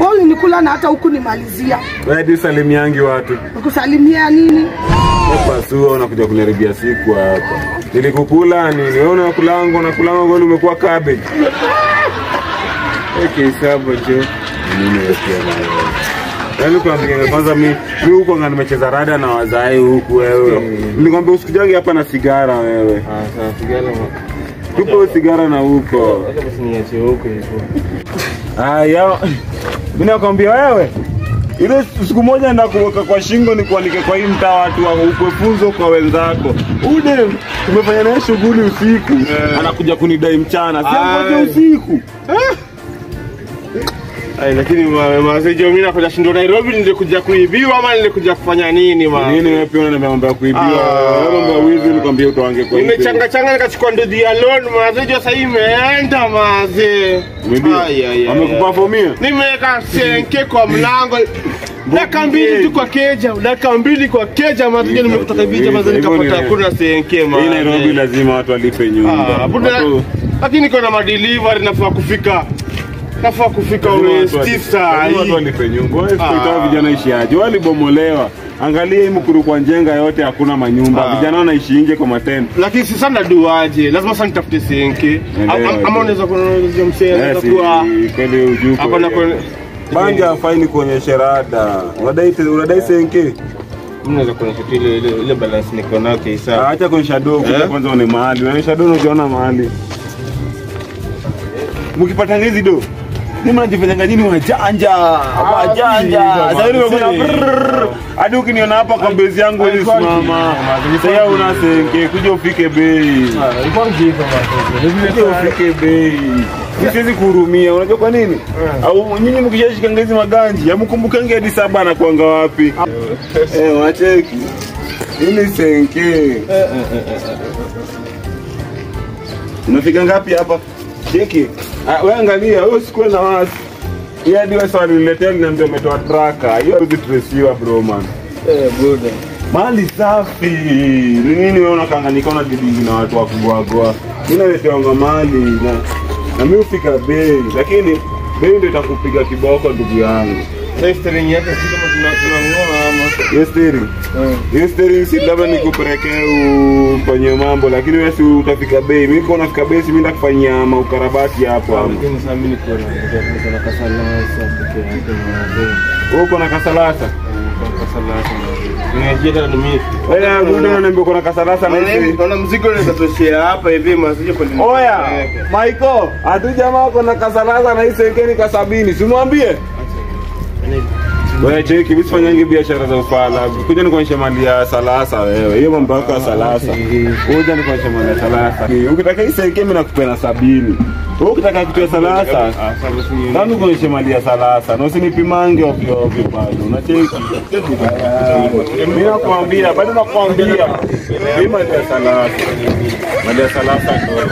Wewe ulinikula na hata hukunimalizia. Wewe ndio salimiangi watu. Kusalimia nini? Hapa sio unakuja kuniharibia siku hapa. Nilikukula nini? Wewe unakulanga kweli umekuwa cabbage. Kay Saba je. Nini yake na yaani kwa kwanza mimi huko ngani nimecheza rada na wazai huku wewe. Nilikwambia usikujage hapa na sigara wewe. Sawa sigara. Tupo sigara na huko. Hata basi niache huko hivyo. Haya. Mimi nakwambia wewe. Ile siku moja ndakuweka kwa shingo ni kuandike kwa hii mtaa watu wa huko funzo kwa wenzako. Ude tumefanya naye shughuli usiku. Anakuja kunidai mchana. Sio ngoja usiku. Lakini mazejo mimi nakuja shindo Nairobi nilikuja kuibiwa ama nilikuja kufanya nini ma? Nini wewe pia unaniambia kuibiwa? Wewe mambo ya wizi nikwambia utaange kwa hiyo. Nimechanga nikachukua nduthi ya loan mazejo sasa imeenda maze. Amekuperformia? Nimeweka senke kwa mlango. Dakika mbili kwa keja mazejo nimekutoka vija maze nikapata kuna senke ma. Hii Nairobi lazima watu walipe nyumba. Lakini niko na delivery nafaa kufika Westisa. Watu walipe nyumba. Wewe sio vijana ishiaje? Walibomolewa. Angalia hii mkuru kwa njenga yote hakuna manyumba. Vijana wanaishi nje kwa matendo. Lakini sasa naduaje? Lazima sasa nitafute senke. Ama unaweza kuongelea msee kwa kweli ujuko. Hapa na banja faini kuonyesha rada. Unadai senke. Unaweza kuonyesha ile balance niko nayo Kay Saba. Acha kuonyesha dogo kwanza one mahali. Unaonyesha dogo unaona mahali. Mkipata hizi do ni mnajifanya nini wajanja sasa hivi unaona hadi ukiniona hapa kwa base yangu hivi simama sasa una senke kuja ufike bei ufike bei siwezi kuhurumia unajua kwa nini au nyinyi mkishashika ngezi maganji hamkumbukangi hadi Saba na kuanga wapi wacheki ini senke unafika ngapi hapa cheki wewe angalia wewe sikuwe na watu yeye ndio swali niletea niambia umetoa tracker hiyo tutresiwa bro man brother mali safi ni nini wewe unakanganyika na didingi na watu wakubwa mimi naletea mali na mimi ufika bei lakini bei ndio itakupiga kiboko ndugu yangu steering yake si kama tunangoa ama steering si labda nikupelekea kwenye mambo lakini wewe si utafika bei mimi niko nafika bei mimi ndakufanyia maukarabati hapo lakini sasa mimi niko na kasalasa pekee yake na uko na kasalasa niaje na mimi wewe muda unaniambia uko na kasalasa na hivi kuna mzigo unaweza toshea hapa hivi masije kwa nini oya Michael atu jamaa uko na kasalasa na hii senkeni ka 70 simwambie wewe cheki msifanyange biashara za ufala. Kuja nikuonyesha mali ya salasa wewe. Hiyo mambo yako ya salasa. Kuja nikuonyesha mali ya salasa. Ukitaka hii senke mimi nakupa na 70. Wewe ukitaka kitu ya salasa, nani kuonyesha mali ya salasa? Na usinipimange ovyo bado. Unacheki. Mimi nakwambia, bado nakwambia. Hii mali ya salasa. Mali ya salasa ndio.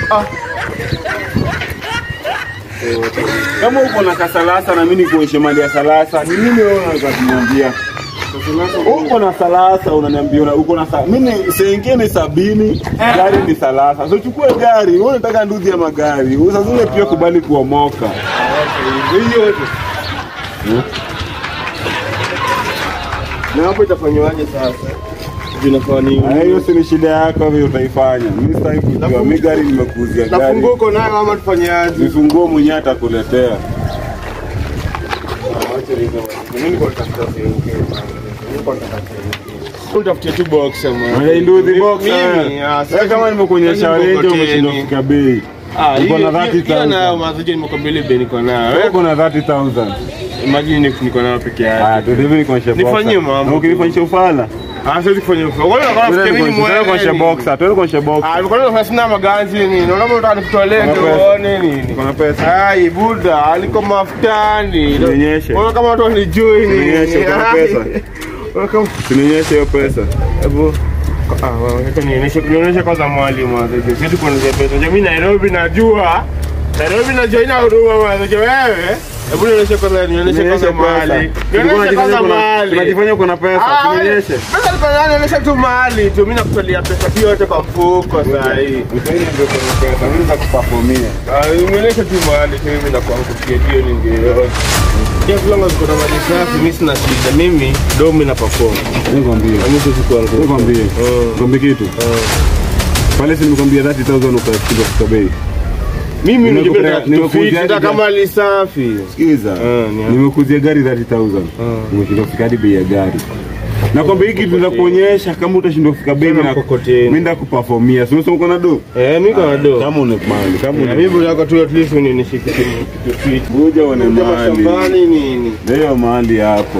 Kama uko na kasalasa na mimi nikuonyeshe mali ya salasa, ni nini wewe unataka kuniambia? Uko na salasa unaniambia uko na mimi senke ni 70, gari ni salasa. So chukua gari, wewe unataka nduthi ya magari. Sasa zile pia kubali kuomoka. Hiyo yote. Na hapo itafanywaje sasa? Hiyo si shida yako wewe utaifanya. Mimi sitaki kujua mimi gari nimekuuzia gari. Nafunguo uko nayo ama tufanyaje? Nifunguo mwenyewe atakuletea. Mimi niko natafuta senke. Utafutie tu box ama. Nduthi box. Sasa kama nimekuonyesha range umeshinda kufika bei. Uko na 30,000. Na mazoje nimekwambia bei niko nayo. Wewe uko na 30,000. Imagine niko nayo peke yake. Ndio hivi nikuonyesha box. Nifanyie mambo. Ukifanyisha ufala. Siwezi kufanya hivyo. Wewe unafikiri mimi mwenyewe kuonyesha boxer, tuende kuonyesha boxer. Nilikuwa sina maganzi nini? Unaona unataka nikutolee ndio nini? Kuna pesa. Buda, aliko mafutani. Nionyeshe. Unaona kama watu wanijui nini? Nionyeshe kuna pesa. Unaona nionyeshe hiyo pesa. Hebu nionyeshe kwanza mwalimu hapo. Sisi tuko na pesa. Mimi Nairobi najua Nairobi na Haina Huruma mwanzo wewe. Hebu nionyeshe kwanza nionyeshe mahali. Nionyeshe kwanza mahali. Unajifanya uko na pesa, nionyeshe. Pesa niko nayo nionyeshe tu mahali. Tu mimi nakutolea pesa hiyo yote kwa mfuko sasa hii. Utaenda ndio kwa pesa, mimi nitakuperformia. Nionyeshe tu mahali mimi nakuangukia hiyo ningeona. Kia fulanga ziko na mali safi, mimi sina shida. Mimi ndio mimi na perform. Nikwambie. Mimi sikuanguka. Nikwambie. Ngombe kitu. Pale si nimekwambia 30,000 ukasikia kwa bei. Mimi nimekuzia kama lisafi. Sikiza. Nimekuzia gari 30,000. Umeshinda kufika hadi bei ya gari. Na kwamba hiki tutakuonyesha kama utashindwa kufika bei na mimi ndakuperformia. Sio uko na do? Mimi na do. Kama una mali, kama una mimi yako tu at least unishike kitu fit. Ngoja uone mali. Shambani nini? Ndio mali hapo.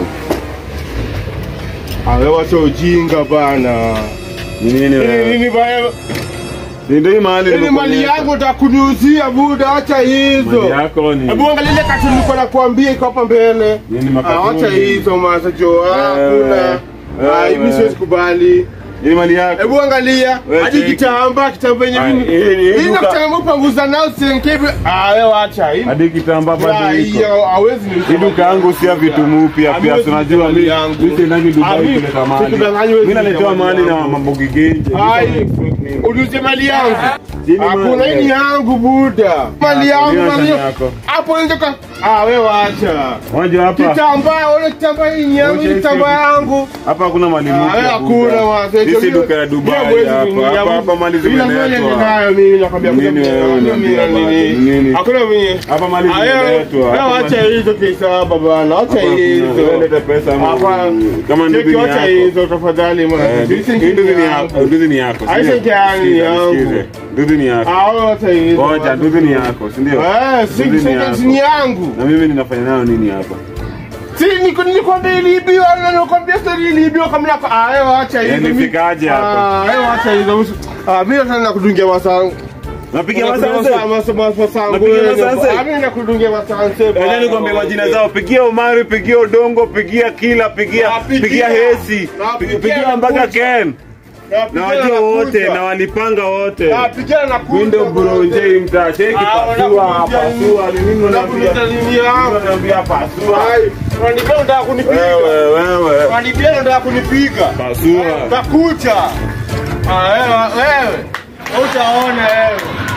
Wacha ujinga bana. Nini baya? Ndio mali yangu utakunyuzia buda, acha hizo. Mali yako ni. Hebu angalia ile kati nilikuwa nakwambia iko hapa mbele. Acha hizo masacho hakuna. Hivi siwezi kubali. Ni mali yako. Hebu angalia hadi kitamba yenyewe mimi. Hii nakutaka mpanguza nao senkevi. Wewe acha hii. Hadi kitamba bado iko. Hiyo hawezi ni duka yangu si vitu mpya pia tunajua mimi sina Dubai kuleta mali. Mimi naletewa mali na mambogi genje. Ulize mali yangu. Hakuna hii yangu buda. Mali yangu hapo nje ka. Wewe acha. Waje hapa. Kitamba hii yangu, kitamba yangu. Hapa hakuna mali mpya. Hakuna wazee. Sisi duka ya Dubai hapa mali zimeletwa. Mimi nakwambia nini? Hakuna mimi. Hapa mali zimeletwa. Wewe acha hizo Kay Saba bana. Acha hizo. Leta pesa kama nduthi yako. Acha hizo tafadhali mwana. Nduthi ni yako. Aisha gani yangu. Nduthi ni yako. Acha hizo. Ngoja nduthi ni yako, si ndio? Si ni yangu. Na mimi ninafanya nayo nini hapa? Nilikwambia iliibiwa na nilikwambia story iliibiwa kama wewe acha hizo. Nifikaje hapa? Wewe acha hizo. Mimi nataka nakudungia masangu. Napiga masanse. Masangu. Mimi nakudungia masanse. Yaani nikwambia majina zao, pigia Omari, pigia Odongo, pigia Kila, pigia Hesi, pigia mpaka Ken. Na wajua wote na walipanga wote. Pigia na kuja. Window bronze mta cheki pasua ni nini unaniambia pasua. Unanipenda unataka kunipiga. Wewe. Unanipenda unataka kunipiga. Pasua. Takucha. Wewe. Utaona wewe.